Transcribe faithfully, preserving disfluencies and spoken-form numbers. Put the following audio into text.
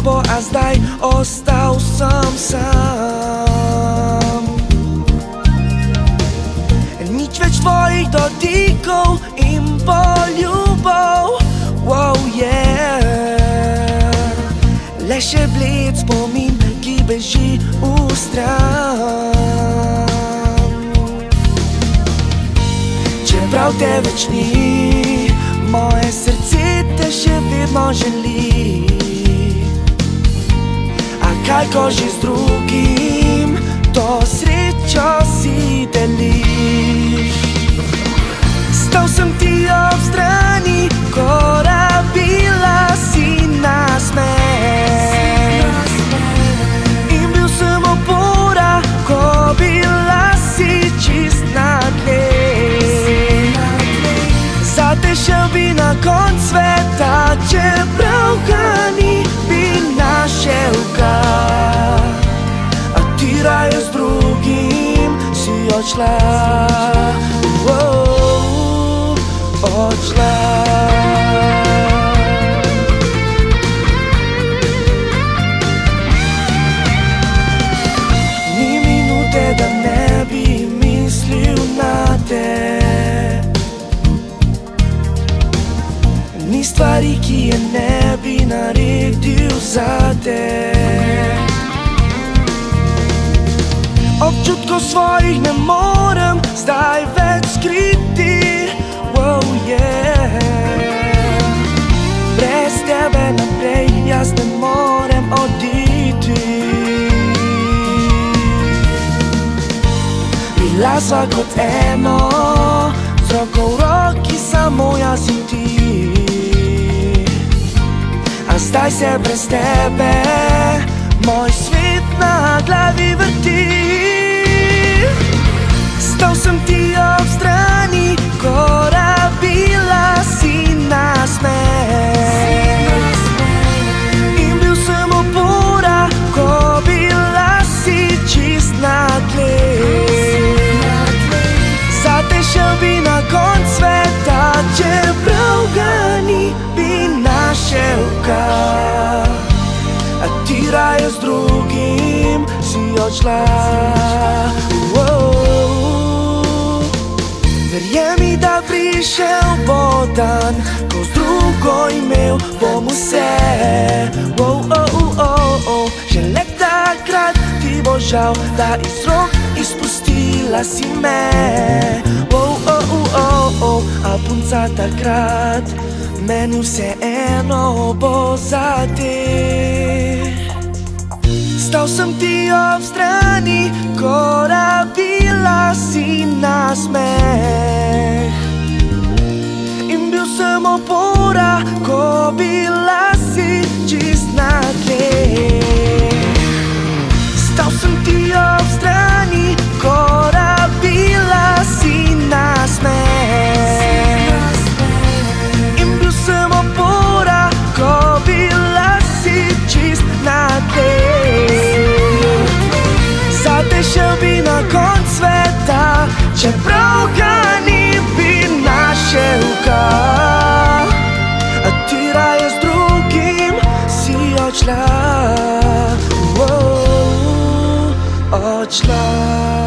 tabo, a zdaj ostal sem sam. Nič več tvojih dotikov in poljubov, wow, yeah. Le še bled spomin, ki beži vstran. Čeprav te več ni, moje srce te še vedno želi. A kaj ko že z drugim, to srečo si deliš. Stal sem ti ob strani, ko rabila si nasmeh. In bil sem opora, ko bila si čist na tleh. Zate šel bi na konc sveta, čeprav ga ni bi našel ga. A ti raje z drugim si odšla, oh, odšla. Ni minute, da ne bi mislil na te. Ni stvari, ki je ne bi naredil zate. Občutkov svojih ne morem zdaj več skriti, wow, yeah. Brez tebe naprej jaz ne morem oditi. Bila sva kot eno, z roko v roki samo jaz in ti. A zdaj se brez tebe moj svet na glavi vrti. Stal sem ti ob strani, ko rabila si nasmeh. In bil sem opora, ko bila si čist na tleh. Zate šel bi na konc sveta, čeprav ga ni bi našel ga. A ti raje z drugim si odšla, oh. Verjemi, da prišel bo dan, ko z drugo imel bom vse, oh, oh, oh, oh. Šele takrat ti bo žal, da iz rok izpustila si me, oh, oh, oh, oh. A punca takrat meni vseeno bo za te. Stal sem ti ob strani, ko rabila si nasmeh. In bil sem opora, ko bila si čist na tleh. Stal sem ti ob strani, ko rabila si nasmeh. In bil sem opora, ko bila si čist na tleh. Zate šel bi na konc sveta, čeprav ga ni bi našel ga. A ti raje z drugim si odšla, oh, odšla.